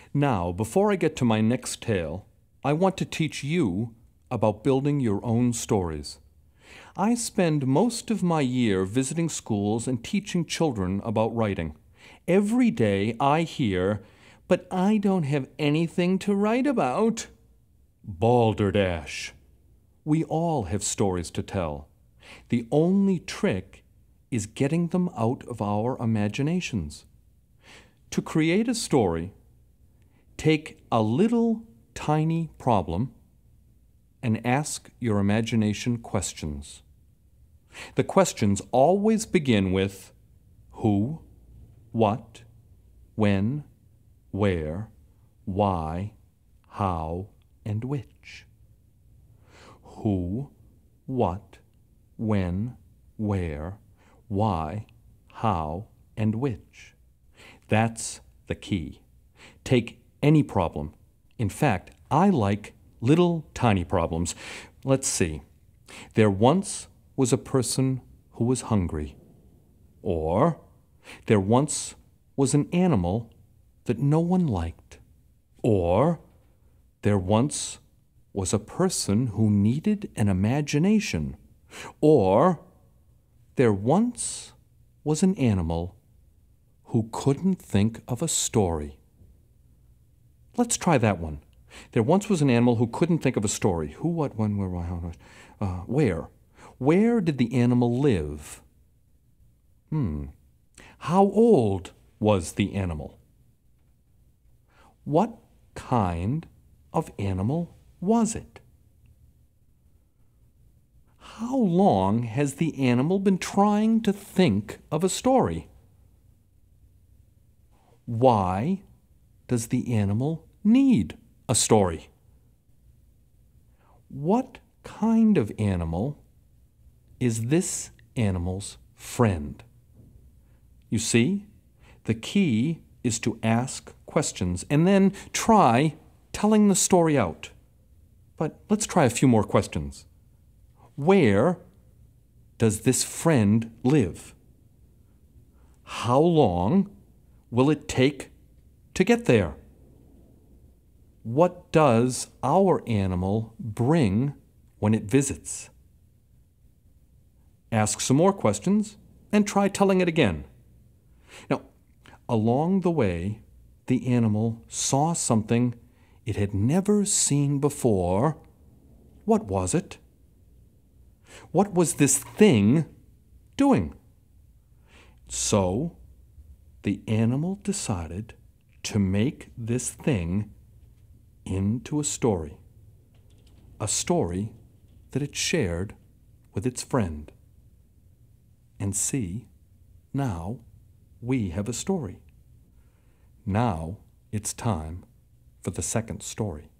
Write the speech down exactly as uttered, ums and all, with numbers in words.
Now, before I get to my next tale, I want to teach you about building your own stories. I spend most of my year visiting schools and teaching children about writing. Every day I hear, "But I don't have anything to write about." Balderdash. We all have stories to tell. The only trick is getting them out of our imaginations. To create a story, take a little tiny problem and ask your imagination questions. The questions always begin with who, what, when, where, why, how, and which. Who, what, when, where, why, how, and which. That's the key. Take any problem. In fact, I like little tiny problems. Let's see. There once was a person who was hungry. Or, there once was an animal that no one liked. Or, there once was a person who needed an imagination. Or, there once was an animal who couldn't think of a story. Let's try that one. There once was an animal who couldn't think of a story. Who, what, when, where, why, how, uh, where? Where did the animal live? Hmm. How old was the animal? What kind of animal was it? How long has the animal been trying to think of a story? Why does the animal need a story? What kind of animal is this animal's friend? You see, the key is to ask questions and then try telling the story out. But let's try a few more questions. Where does this friend live? How long will it take to get there? What does our animal bring when it visits? Ask some more questions and try telling it again. Now, along the way, the animal saw something it had never seen before. What was it? What was this thing doing? So, the animal decided to make this thing into a story. A story that it shared with its friend. And see, now we have a story. Now it's time for the second story.